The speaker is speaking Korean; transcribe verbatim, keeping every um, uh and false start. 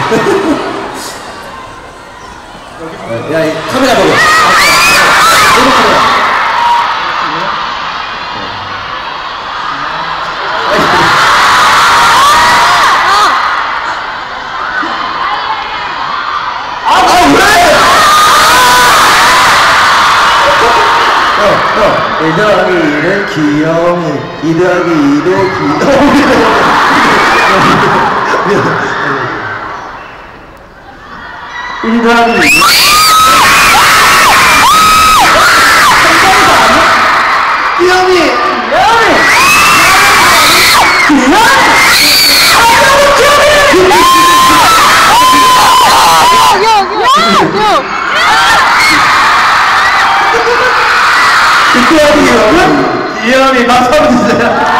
야, 이 카메라 보고. 일 더하기 일은 귀여움이 이 더하기 일은 귀여움이 일 더하기 일 귀여움이 귀여움이 귀여움이 박수 한번 주세요.